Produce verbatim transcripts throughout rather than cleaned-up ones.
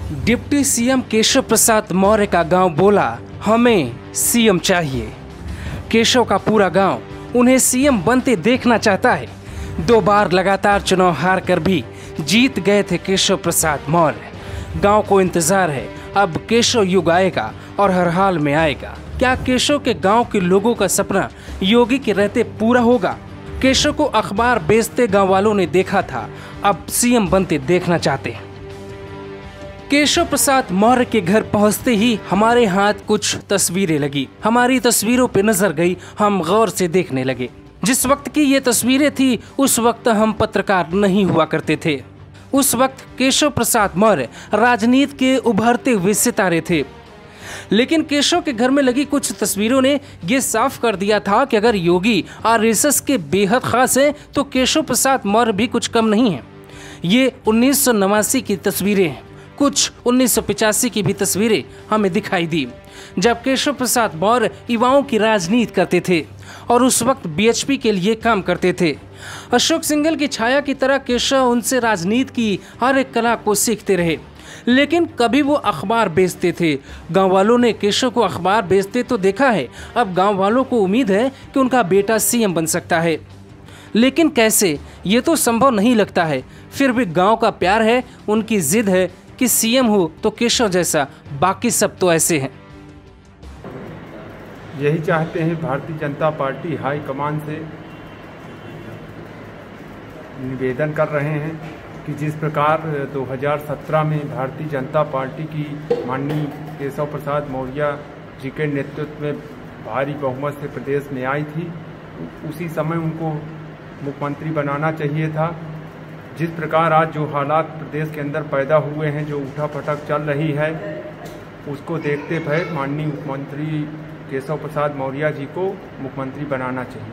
Deputy CM Keshav Prasad Maurya का गांव बोला, हमें सीएम चाहिए। केशव का पूरा गांव उन्हें सीएम बनते देखना चाहता है। दो बार लगातार चुनाव हार कर भी जीत गए थे केशव प्रसाद मौर्य। गांव को इंतजार है, अब केशव युग आएगा और हर हाल में आएगा। क्या केशव के गांव के लोगों का सपना योगी के रहते पूरा होगा? केशव को अखबार बेचते गांव वालों ने देखा था, अब सीएम बनते देखना चाहते हैं। केशव प्रसाद मौर्य के घर पहुंचते ही हमारे हाथ कुछ तस्वीरें लगी। हमारी तस्वीरों पे नजर गई, हम गौर से देखने लगे। जिस वक्त की ये तस्वीरें थी उस वक्त हम पत्रकार नहीं हुआ करते थे। उस वक्त केशव प्रसाद मौर्य राजनीति के उभरते हुए सितारे थे। लेकिन केशव के घर में लगी कुछ तस्वीरों ने ये साफ कर दिया था कि अगर योगी आरएसएस के बेहद खास हैं तो केशव प्रसाद मौर्य भी कुछ कम नहीं है। ये उन्नीस सौ नवासी की तस्वीरें हैं। कुछ उन्नीस सौ पिचासी की भी तस्वीरें हमें दिखाई दी, जब केशव प्रसाद मौर्य युवाओं की राजनीति करते थे और उस वक्त बीएचपी के लिए काम करते थे। अशोक सिंघल की छाया की तरह केशव उनसे राजनीति की हर एक कला को सीखते रहे। लेकिन कभी वो अखबार बेचते थे। गांव वालों ने केशव को अखबार बेचते तो देखा है, अब गांव वालों को उम्मीद है कि उनका बेटा सीएम बन सकता है। लेकिन कैसे, ये तो संभव नहीं लगता है। फिर भी गांव का प्यार है, उनकी जिद है कि सीएम हो तो केशव जैसा, बाकी सब तो ऐसे हैं। यही चाहते हैं भारतीय जनता पार्टी हाईकमान से निवेदन कर रहे हैं कि जिस प्रकार दो हज़ार सत्रह में भारतीय जनता पार्टी की माननीय केशव प्रसाद मौर्य जी के नेतृत्व में भारी बहुमत से प्रदेश में आई थी, उसी समय उनको मुख्यमंत्री बनाना चाहिए था। जिस प्रकार आज जो हालात प्रदेश के अंदर पैदा हुए हैं, जो उठापटक चल रही है, उसको देखते हुए माननीय मुख्यमंत्री केशव प्रसाद मौर्य जी को मुख्यमंत्री बनाना चाहिए।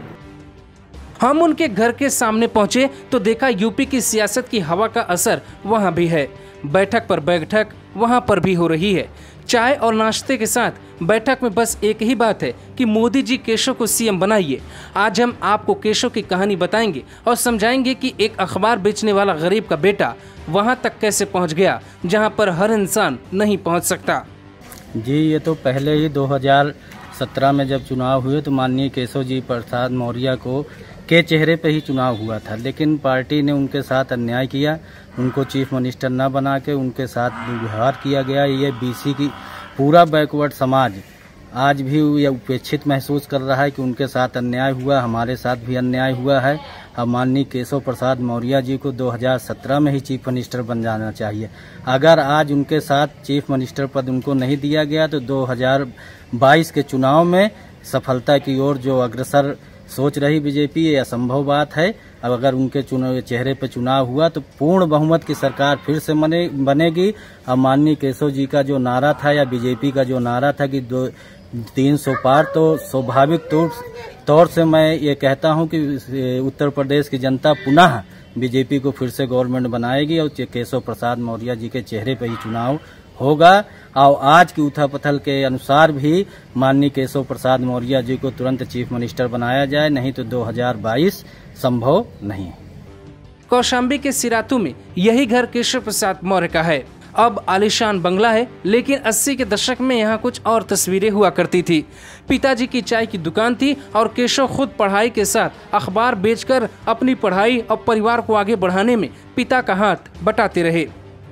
हम उनके घर के सामने पहुंचे तो देखा यूपी की सियासत की हवा का असर वहां भी है। बैठक पर बैठक वहां पर भी हो रही है। चाय और नाश्ते के साथ बैठक में बस एक ही बात है कि मोदी जी केशव को सीएम बनाइए। आज हम आपको केशव की कहानी बताएंगे और समझाएंगे कि एक अखबार बेचने वाला गरीब का बेटा वहां तक कैसे पहुंच गया जहां पर हर इंसान नहीं पहुंच सकता। जी, ये तो पहले ही दो हज़ार सत्रह में जब चुनाव हुए तो माननीय केशव जी प्रसाद मौर्य को के चेहरे पे ही चुनाव हुआ था, लेकिन पार्टी ने उनके साथ अन्याय किया। उनको चीफ मिनिस्टर न बना के उनके साथ दुर्व्यवहार किया गया। ये बीसी की पूरा बैकवर्ड समाज आज भी ये उपेक्षित महसूस कर रहा है कि उनके साथ अन्याय हुआ, हमारे साथ भी अन्याय हुआ है। अब माननीय केशव प्रसाद मौर्य जी को दो हज़ार सत्रह में ही चीफ मिनिस्टर बन जाना चाहिए। अगर आज उनके साथ चीफ मिनिस्टर पद उनको नहीं दिया गया तो दो हज़ार बाईस के चुनाव में सफलता की ओर जो अग्रसर सोच रही बीजेपी, ये असंभव बात है। अब अगर उनके चुनाव चेहरे पर चुनाव हुआ तो पूर्ण बहुमत की सरकार फिर से बने बनेगी। अब माननीय केशव जी का जो नारा था या बीजेपी का जो नारा था कि दो तीन सौ पार, तो स्वाभाविक तौर तौर से मैं ये कहता हूं कि उत्तर प्रदेश की जनता पुनः बीजेपी को फिर से गवर्नमेंट बनाएगी और केशव प्रसाद मौर्य जी के चेहरे पर ही चुनाव होगा। और आज की उथल-पुथल के अनुसार भी माननीय केशव प्रसाद मौर्य जी को तुरंत चीफ मिनिस्टर बनाया जाए, नहीं तो दो हज़ार बाईस संभव नहीं। कौशाम्बी के सिरातू में यही घर केशव प्रसाद मौर्य का है। अब आलीशान बंगला है, लेकिन अस्सी के दशक में यहाँ कुछ और तस्वीरें हुआ करती थी। पिताजी की चाय की दुकान थी और केशव खुद पढ़ाई के साथ अखबार बेचकर अपनी पढ़ाई और परिवार को आगे बढ़ाने में पिता का हाथ बटाते रहे।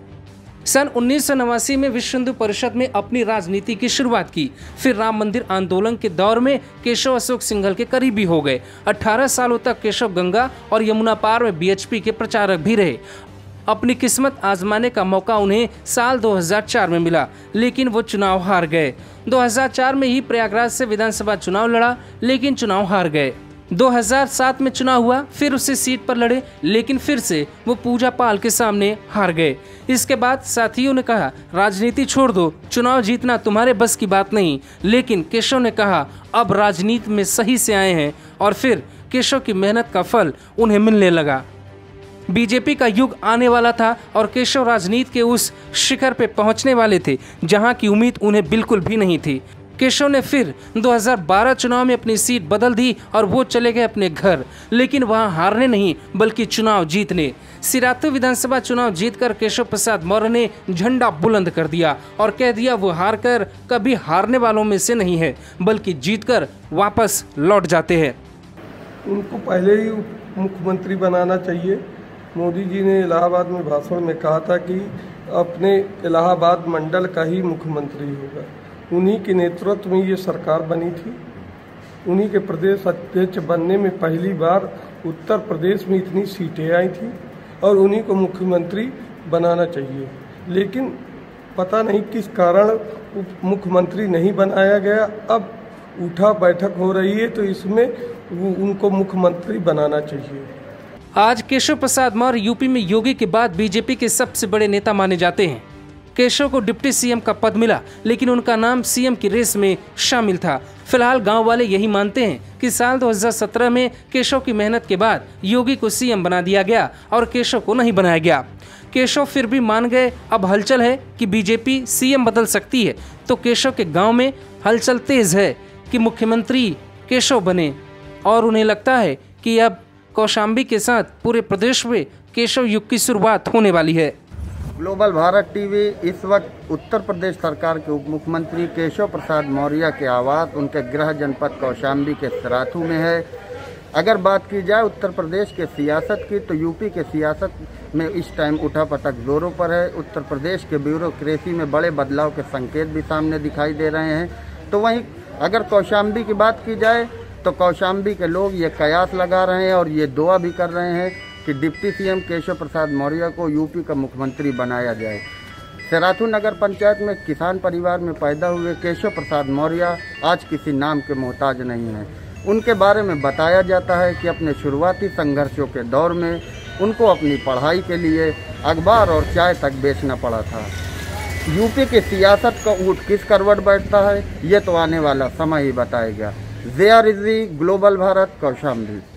सन उन्नीस सौ नवासी में विश्व हिंदू परिषद में अपनी राजनीति की शुरुआत की। फिर राम मंदिर आंदोलन के दौर में केशव अशोक सिंघल के करीबी हो गए। अठारह सालों तक केशव गंगा और यमुना पार में बीएचपी के प्रचारक भी रहे। अपनी किस्मत आजमाने का मौका उन्हें साल दो हज़ार चार में मिला, लेकिन वो चुनाव हार गए। दो हज़ार चार में ही प्रयागराज से विधानसभा चुनाव लड़ा, लेकिन चुनाव हार गए। दो हज़ार सात में चुनाव हुआ, फिर उसी सीट पर लड़े, लेकिन फिर से वो पूजा पाल के सामने हार गए। इसके बाद साथियों ने कहा, राजनीति छोड़ दो, चुनाव जीतना तुम्हारे बस की बात नहीं। लेकिन केशव ने कहा, अब राजनीति में सही से आए हैं, और फिर केशव की मेहनत का फल उन्हें मिलने लगा। बीजेपी का युग आने वाला था और केशव राजनीति के उस शिखर पे पहुंचने वाले थे जहां की उम्मीद उन्हें बिल्कुल भी नहीं थी। केशव ने फिर दो हज़ार बारह चुनाव में अपनी सीट बदल दी और वो चले गए अपने घर, लेकिन वहां हारने नहीं बल्कि चुनाव जीतने। सिराथू विधानसभा चुनाव जीतकर केशव प्रसाद मौर्य ने झंडा बुलंद कर दिया और कह दिया वो हारकर कभी हारने वालों में से नहीं है बल्कि जीतकर वापस लौट जाते हैं। उनको पहले ही मुख्यमंत्री बनाना चाहिए। मोदी जी ने इलाहाबाद में भाषण में कहा था कि अपने इलाहाबाद मंडल का ही मुख्यमंत्री होगा। उन्हीं के नेतृत्व में ये सरकार बनी थी। उन्हीं के प्रदेश अध्यक्ष बनने में पहली बार उत्तर प्रदेश में इतनी सीटें आई थी और उन्हीं को मुख्यमंत्री बनाना चाहिए, लेकिन पता नहीं किस कारण मुख्यमंत्री नहीं बनाया गया। अब उठा बैठक हो रही है तो इसमें उनको मुख्यमंत्री बनाना चाहिए। आज केशव प्रसाद मौर्य यूपी में योगी के बाद बीजेपी के सबसे बड़े नेता माने जाते हैं। केशव को डिप्टी सीएम का पद मिला, लेकिन उनका नाम सीएम की रेस में शामिल था। फिलहाल गांव वाले यही मानते हैं कि साल दो हज़ार सत्रह में केशव की मेहनत के बाद योगी को सीएम बना दिया गया और केशव को नहीं बनाया गया। केशव फिर भी मान गए। अब हलचल है कि बीजेपी सीएम बदल सकती है, तो केशव के गाँव में हलचल तेज है कि मुख्यमंत्री केशव बने और उन्हें लगता है कि अब कौशाम्बी के साथ पूरे प्रदेश में केशव युग की शुरुआत होने वाली है। ग्लोबल भारत टीवी इस वक्त उत्तर प्रदेश सरकार के उप मुख्यमंत्री केशव प्रसाद मौर्य के आवास उनके गृह जनपद कौशाम्बी के सिराथू में है। अगर बात की जाए उत्तर प्रदेश के सियासत की, तो यूपी के सियासत में इस टाइम उठापटक जोरों पर है। उत्तर प्रदेश के ब्यूरोक्रेसी में बड़े बदलाव के संकेत भी सामने दिखाई दे रहे हैं। तो वहीं अगर कौशाम्बी की बात की जाए तो कौशाम्बी के लोग ये कयास लगा रहे हैं और ये दुआ भी कर रहे हैं कि डिप्टी सीएम केशव प्रसाद मौर्य को यूपी का मुख्यमंत्री बनाया जाए। सिराथू नगर पंचायत में किसान परिवार में पैदा हुए केशव प्रसाद मौर्य आज किसी नाम के मोहताज नहीं हैं। उनके बारे में बताया जाता है कि अपने शुरुआती संघर्षों के दौर में उनको अपनी पढ़ाई के लिए अखबार और चाय तक बेचना पड़ा था। यूपी की सियासत का ऊँट किस करवट बैठता है, ये तो आने वाला समय ही बताएगा। ज़िया रिजवी, ग्लोबल भारत, कौशाम्बी।